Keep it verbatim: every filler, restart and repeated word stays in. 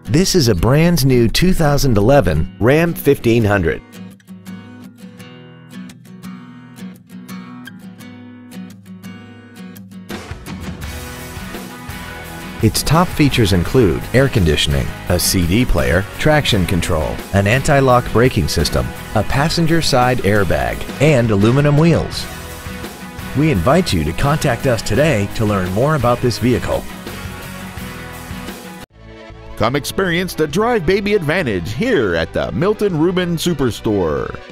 This is a brand new two thousand eleven Ram fifteen hundred. Its top features include air conditioning, a C D player, traction control, an anti-lock braking system, a passenger side airbag, and aluminum wheels. We invite you to contact us today to learn more about this vehicle. Come experience the Drive Baby Advantage here at the Milton Ruben Superstore.